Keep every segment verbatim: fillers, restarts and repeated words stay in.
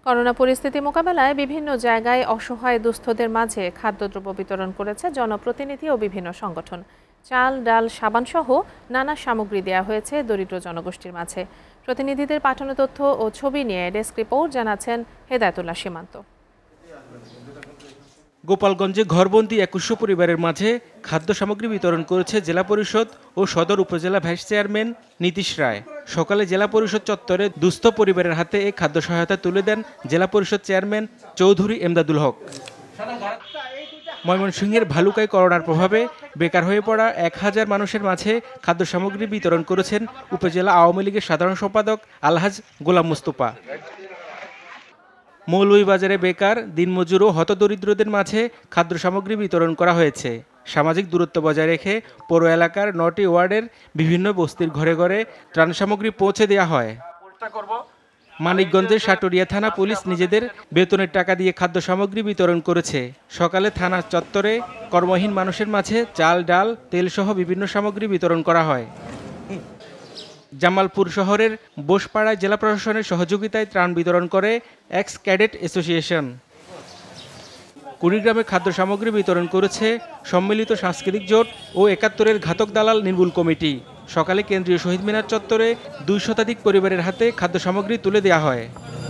Corona পরিস্থিতি মোকাবেলায় বিভিন্ন জায়গায় অসহায় দুস্থদের মাঝে খাদ্যদ্রব্য বিতরণ করেছে জনপ্রতিনিধি ও বিভিন্ন সংগঠন। চাল, ডাল, সাবান সহ নানা সামগ্রী দেওয়া হয়েছে দরিদ্র জনগোষ্ঠীর মাঝে। প্রতিনিধিদের পাঠানো তথ্য ও ছবি নিয়ে ডেস্ক রিপোর্ট জানাচ্ছেন হেদায়েতুল্লাহ সীমান্ত। গোপালগঞ্জে ঘরবন্দি একুশশো পরিবারের মাঝে খাদ্য সামগ্রী বিতরণ করেছে জেলা পরিষদ ও সদর উপজেলা ভাইস চেয়ারম্যান নীতিশ রায়। সকালে জেলা পরিষদ চত্বরে দুস্থ পরিবারের হাতে এই খাদ্য সহায়তা তুলে দেন জেলা পরিষদ চেয়ারম্যান চৌধুরী এমদাদুল হক। ময়মনসিংহের ভালুকায় করোনার প্রভাবে বেকার হয়ে পড়া এক হাজার মানুষের মাঝে খাদ্য সামগ্রী বিতরণ করেছেন উপজেলা আওয়ামী লীগের সাধারণ সম্পাদক আলহাজ গোলাম মুস্তফা। মৌলভীবাজারে বেকার, দিনমজুর ও হতদরিদ্রদের মাঝে খাদ্য সামগ্রী বিতরণ করা হয়েছে। সামাজিক দূরত্ব বজায় রেখে পৌর এলাকার নটি ওয়ার্ডের বিভিন্ন বস্তির ঘরে ঘরে ত্রাণ সামগ্রী পৌঁছে দেওয়া হয়। মানিকগঞ্জের সাটুরিয়া থানা পুলিশ নিজেদের বেতনের টাকা দিয়ে খাদ্য সামগ্রী বিতরণ করেছে। সকালে থানা চত্বরে কর্মহীন মানুষের মাঝে চাল, ডাল, তেলসহ বিভিন্ন সামগ্রী বিতরণ করা হয়। জামালপুর শহরের বোসপাড়ায় জেলা প্রশাসনের সহযোগিতায় ত্রাণ বিতরণ করে এক্স ক্যাডেট অ্যাসোসিয়েশন। কুড়িগ্রামে খাদ্য সামগ্রী বিতরণ করেছে সম্মিলিত সাংস্কৃতিক জোট ও একাত্তরের ঘাতক দালাল নির্মূল কমিটি। সকালে কেন্দ্রীয় শহীদ মিনার চত্বরে দুই শতাধিক পরিবারের হাতে খাদ্য সামগ্রী তুলে দেওয়া হয়।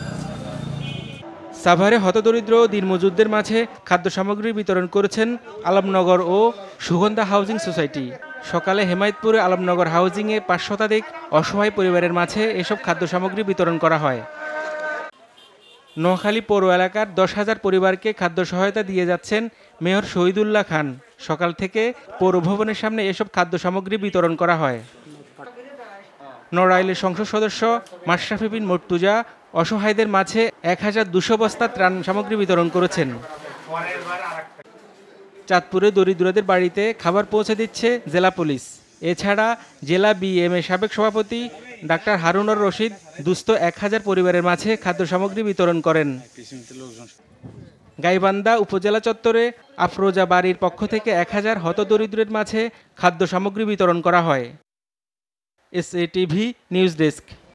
সাভারে হতদরিদ্র ও দিনমজুরদের মাঝে খাদ্য সামগ্রী বিতরণ করেছেন আলমনগর ও সুগন্ধা হাউজিং সোসাইটি। সকালে হেমায়তপুরে আলমনগর হাউজিংয়ে পাঁচ শতাধিক অসহায় পরিবারের মাঝে এসব খাদ্য সামগ্রী বিতরণ করা হয়। নোয়াখালী পৌর এলাকার দশ হাজার পরিবারকে খাদ্য সহায়তা দিয়ে যাচ্ছেন মেয়র শহীদুল্লাহ খান। সকাল থেকে পৌর ভবনের সামনে এসব খাদ্য সামগ্রী বিতরণ করা হয়। নড়াইলের সংসদ সদস্য মাশরাফি বিন মর্তুজা অসহায়দের মাঝে এক হাজার দুশো বস্তা ত্রাণ সামগ্রী বিতরণ করেছেন। চাঁদপুরে দরিদ্রদের বাড়িতে খাবার পৌঁছে দিচ্ছে জেলা পুলিশ। এছাড়া জেলা বিএমএ সাবেক সভাপতি ডাক্তার হারুনুর রশিদ দুস্থ এক হাজার পরিবারের মাঝে খাদ্য সামগ্রী বিতরণ করেন। গাইবান্ধা উপজেলা চত্বরে আফরোজা বাড়ির পক্ষ থেকে এক হাজার হতদরিদ্রের মাঝে খাদ্য সামগ্রী বিতরণ করা হয়। S A TV news desk.